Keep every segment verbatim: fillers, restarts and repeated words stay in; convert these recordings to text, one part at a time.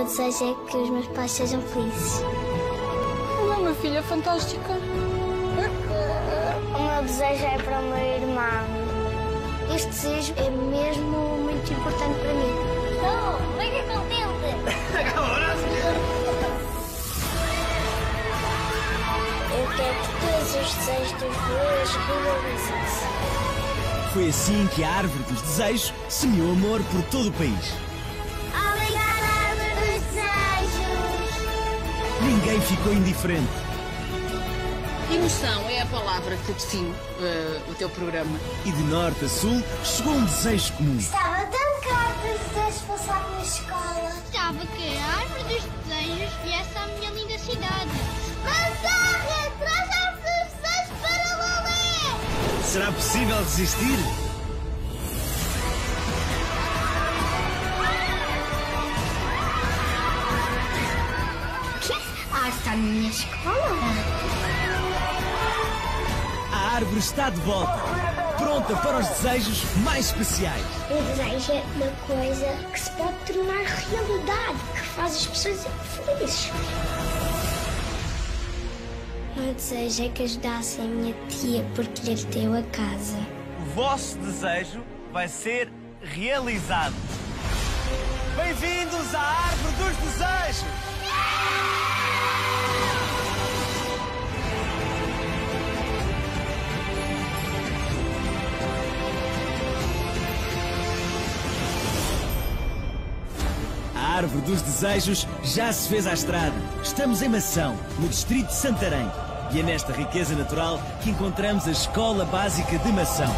meu desejo é que os meus pais sejam felizes. Olá, minha filha fantástica. O meu desejo é para o meu irmão. Este desejo é mesmo muito importante para mim. Estou mega contente. Eu quero que todos os desejos dos meus realizem-se. Foi assim que a Árvore dos Desejos semeou amor por todo o país. Obrigada, Árvore dos Desejos! Ninguém ficou indiferente. Emoção é a palavra que define uh, o teu programa. E de norte a sul chegou um desejo comum. Estava tão caro para os desejos passar na escola. Gostava que a Árvore dos Desejos viesse à minha linda cidade. Manzarra, traz a Árvore dos Desejos para Lolé! Será possível resistir? Ah, está na minha escola. A árvore está de volta, pronta para os desejos mais especiais. O desejo é uma coisa que se pode tornar realidade, que faz as pessoas felizes. O meu desejo é que ajudassem a minha tia porque lhe deu a casa. O vosso desejo vai ser realizado. Bem-vindos à Árvore dos Desejos! A Árvore dos Desejos já se fez à estrada. Estamos em Mação, no distrito de Santarém. E é nesta riqueza natural que encontramos a Escola Básica de Mação.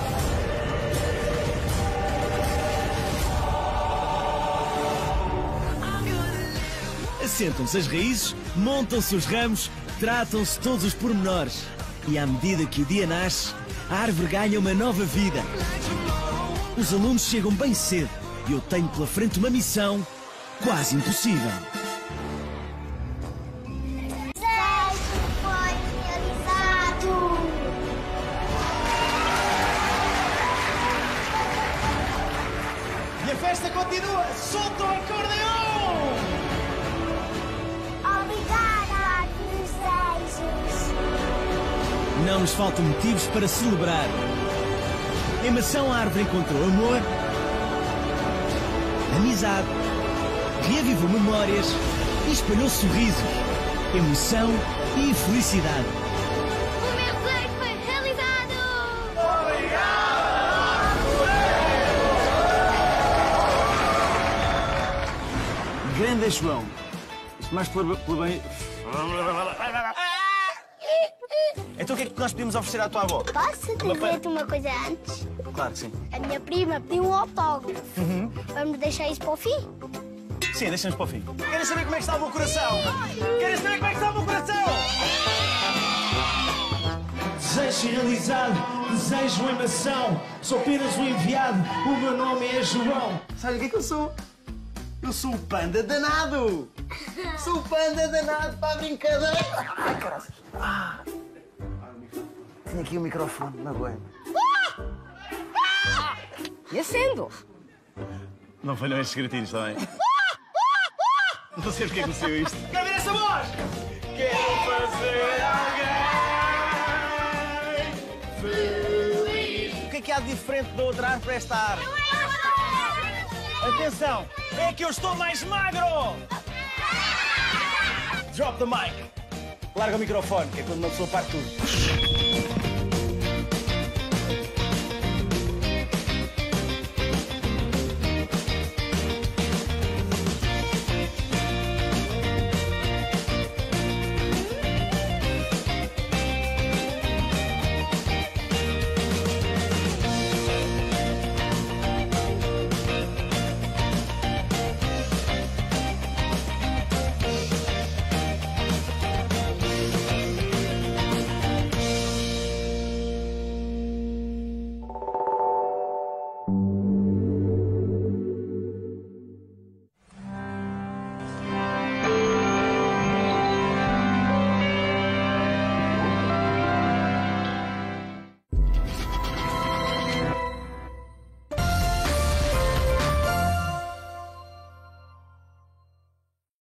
Assentam-se as raízes, montam-se os ramos, tratam-se todos os pormenores. E à medida que o dia nasce, a árvore ganha uma nova vida. Os alunos chegam bem cedo e eu tenho pela frente uma missão quase impossível. Desejo foi realizado! E a festa continua! Solta o acordeão! Obrigada, Árvore dos Desejos! Não nos faltam motivos para celebrar. Em Mação, a árvore encontrou amor, amizade, reavivou memórias e espalhou sorrisos, emoção e felicidade. O meu desejo foi realizado! Grande João. Isto mais pelo, pelo bem... Então o que é que nós podemos oferecer à tua avó? Posso dizer-te uma coisa antes? Claro que sim. A minha prima pediu um autógrafo. Uhum. Vamos deixar isso para o fim? Sim, deixamos para o fim. Querem saber como é que está o meu coração? Querem saber como é que está o meu coração? Desejo realizado, desejo em Mação. Sou apenas um enviado, o meu nome é João. Sabe o que é que eu sou? Eu sou o panda danado. Sou o panda danado para a brincadeira. Ai, caralho. Ah. Tinha aqui o microfone, na boa. E acendo. Não falham estes gritinhos também. Não sei porque é que me saiu isto. Quer ver essa voz? Quero fazer alguém feliz. O que é que há de diferente da outra árvore para esta árvore? Atenção, é que eu estou mais magro! Drop the mic. Larga o microfone, que é quando uma pessoa parte tudo.